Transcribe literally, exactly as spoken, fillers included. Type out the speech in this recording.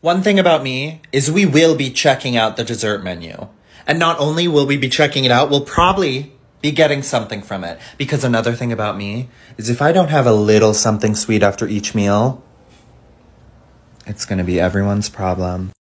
One thing about me is we will be checking out the dessert menu. And not only will we be checking it out, we'll probably be getting something from it. Because another thing about me is if I don't have a little something sweet after each meal, it's gonna be everyone's problem.